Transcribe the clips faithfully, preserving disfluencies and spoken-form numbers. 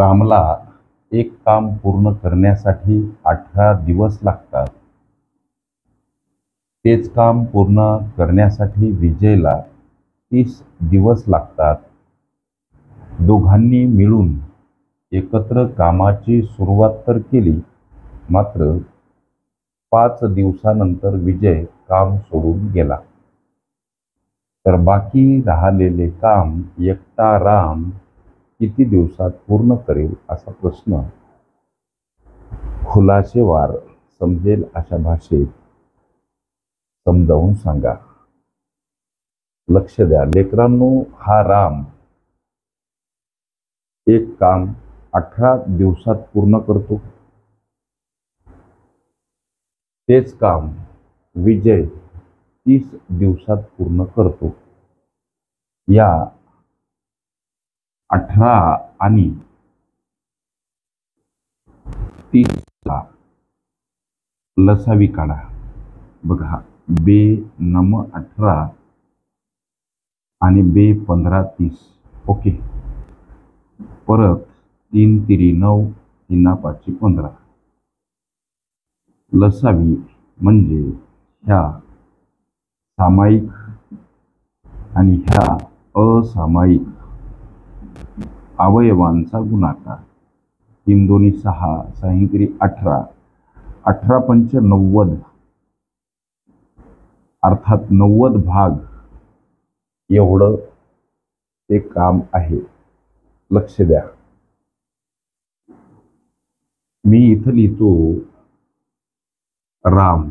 रामला एक काम पूर्ण करण्यासाठी अठरा दिवस लागतात. तेच काम पूर्ण करण्यासाठी विजयला तीस दिवस लागतात. दोघांनी मिळून एकत्र कामाची सुरुवात तर केली, मात्र पाच दिवसानंतर विजय काम सोडून गेला. तर बाकी राहिलेले काम एकटा राम किती दिवसात पूर्ण करेल असा प्रश्न खुलासेवार समजेल अशा भाषेत समजावून सांगा. लक्ष द्या लेकरांनो, हा राम एक काम अठरा दिवसात पूर्ण करतो. तेच काम विजय तीस दिवसात पूर्ण करतो. या अठरा आणि तीसचा लसावी काढा. बघा, बे नम अठरा आणि बे पंधरा तीस. ओके. परत तीन तिरी नऊ, तीन पाचशे पंधरा. लसावी म्हणजे ह्या सामायिक आणि ह्या असामायिक अवयवांचा गुणाकार. तीन दोन्ही सहा, सहा तिरी अठरा, अठरा पंच नव्वद, अर्थात नव्वद भाग एवढं ते काम आहे. लक्ष द्या, मी इथं लिहितो राम,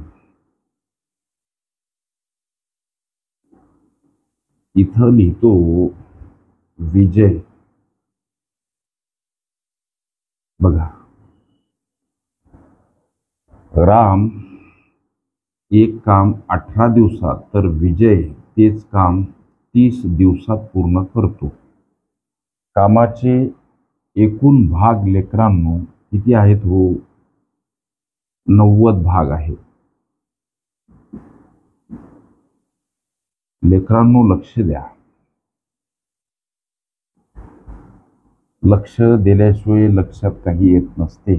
इथं लिहितो विजय. बघा, राम एक काम अठरा दिवसात तर विजय तेच काम तीस दिवसात पूर्ण करतो. कामाचे एकूण भाग लेकरांनो किती आहेत हो? नव्वद भाग आहेत. लेकरांनो लक्ष द्या, लक्ष दिल्याशिवाय लक्षात काही येत नसते.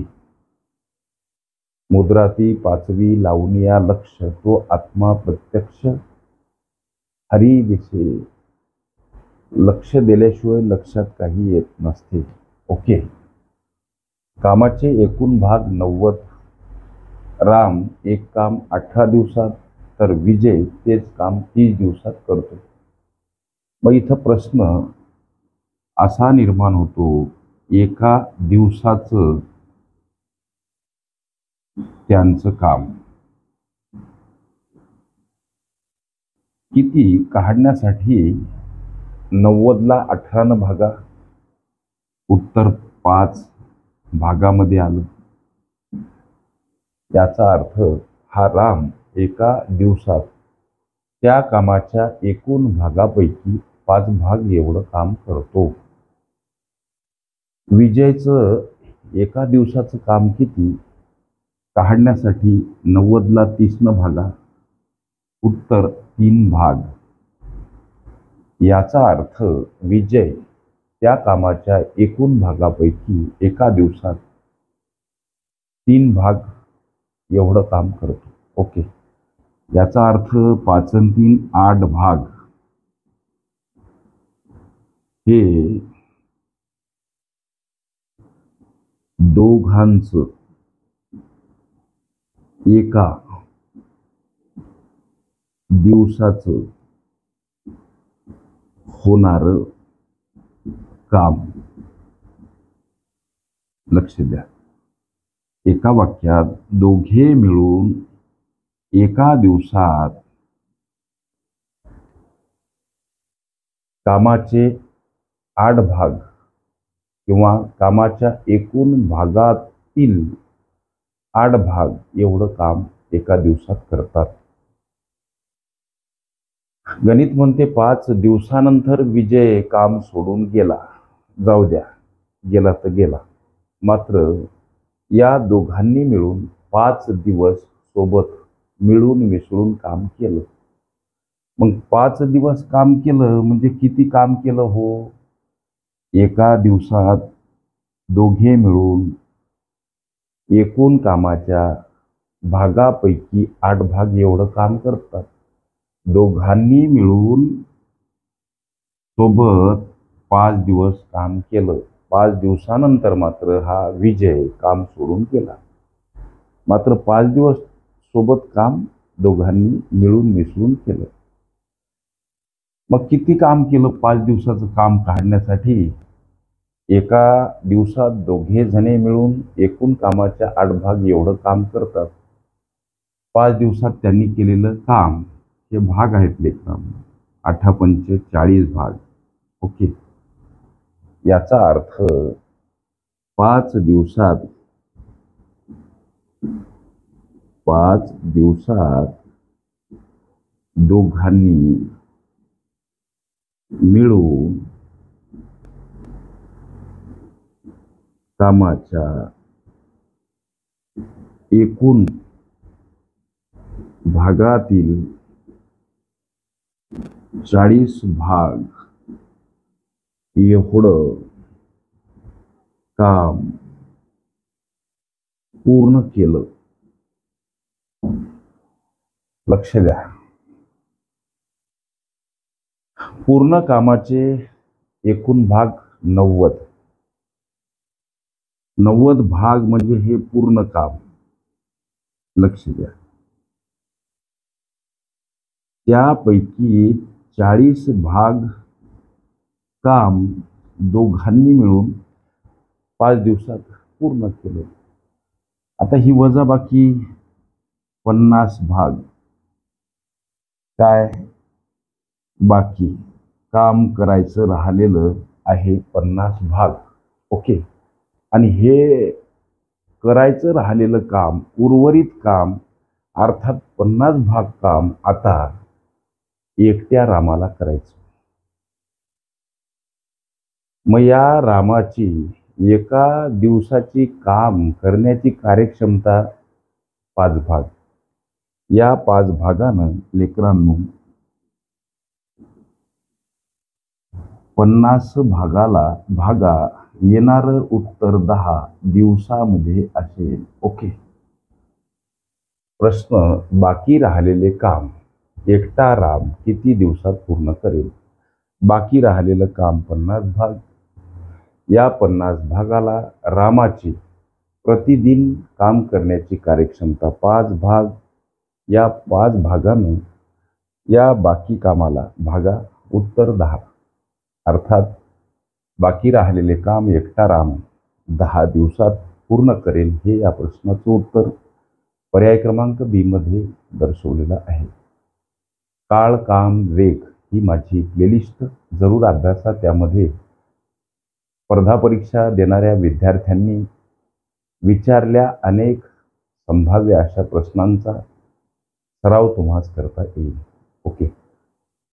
मुद्राती पाचवी लावून या लक्ष तो आत्मा प्रत्यक्ष हरी दिसे. लक्ष दिल्याशिवाय लक्षात काही येत नसते. ओके. कामाचे एकूण भाग नव्वद. राम एक काम अठरा दिवसात तर विजय तेच काम तीस दिवसात करतो. मग इथं प्रश्न असा निर्माण होतो, एका दिवसाचं त्यांचं काम किती काढण्यासाठी नव्वदला अठरानं भागा. उत्तर पाच भागामध्ये आलं. याचा अर्थ हा राम एका दिवसात त्या कामाच्या एकूण भागापैकी पाच भाग एवढं काम करतो. विजयचं एका दिवसाचं काम किती काढण्यासाठी नव्वदला तीसनं भागा. उत्तर तीन भाग. याचा अर्थ विजय त्या कामाच्या एकूण भागापैकी एका दिवसात तीन भाग एवढं काम करतो. ओके. याचा अर्थ पाच आणि तीन आठ भाग हे दोघांचं एका दिवसाचं होणारं काम. लक्ष द्या, एका वाक्यात दोघे मिळून एका दिवसात कामाचे आठ भाग किंवा कामाच्या एकूण भागातील आठ भाग एवढं काम एका दिवसात करतात. गणित म्हणते पाच दिवसानंतर विजय काम सोडून गेला. जाऊ द्या, गेला तर गेला. मात्र या दोघांनी मिळून पाच दिवस सोबत मिळून मिसळून काम केलं. मग पाच दिवस काम केलं म्हणजे किती काम केलं हो? एका दिवसात दोघे मिळून एकूण कामाच्या भागापैकी आठ भाग एवढं काम करतात. दोघांनी मिळून सोबत पाच दिवस काम केलं. पाच दिवसानंतर मात्र हा विजय काम सोडून गेला. मात्र पाच दिवस सोबत काम दोघांनी मिळून मिसळून केलं. मग किती काम केलं पाच दिवसाचं काम काढण्यासाठी? एका दिवसात दोघे जणे मिळून एकूण कामाच्या आठ भाग एवढं काम करतात. पाच दिवसात त्यांनी केलेलं काम हे भाग आहेत लेखा, आठा पंचे चाळीस भाग. ओके, याचा अर्थ पाच दिवसात पाच दिवसात दोघांनी मिळून कामाच्या एकूण भागातील चाळीस भाग एवढं काम पूर्ण केलं. लक्ष द्या, पूर्ण कामाचे एकूण भाग नव्वद. नव्वद भाग म्हणजे हे पूर्ण काम. लक्ष द्या, त्यापैकी चाळीस भाग काम दोघांनी मिळून पाच दिवसात पूर्ण केले. आता ही वजाबाकी पन्नास भाग काय बाकी काम करायचं राहिलेलं आहे पन्नास भाग. ओके, आणि हे करायचं राहिलेलं काम, उर्वरित काम अर्थात पन्नास भाग काम आता एकट्या रामाला करायचं. मग या रामाची एका दिवसाची काम करण्याची कार्यक्षमता पाच भाग. या पाच भागानं लेकरांनो पन्नास भागाला भागा येणार उत्तर दहा दिवसामध्ये असेल. ओके, प्रश्न, बाकी राहिलेले काम एकटा राम किती दिवसात पूर्ण करेल? बाकी राहिलेलं काम पन्नास भाग. या पन्नास भागाला रामाची प्रतिदिन काम करण्याची कार्यक्षमता पाच भाग. या पाच भागानं या बाकी कामाला भागा उत्तर दहा. अर्थात बाकी राहिलेले काम एकटा राम दहा दिवसात पूर्ण करेल. हे या प्रश्नाचं उत्तर पर्याय क्रमांक बी मध्ये दर्शवलेलं आहे. काळ काम वेग ही माझी प्लेलिस्ट जरूर अभ्यासा. त्यामध्ये स्पर्धा परीक्षा देणाऱ्या विद्यार्थ्यांनी विचारल्या अनेक संभाव्य अशा प्रश्नांचा सराव तुम्हास करता येईल. ओके.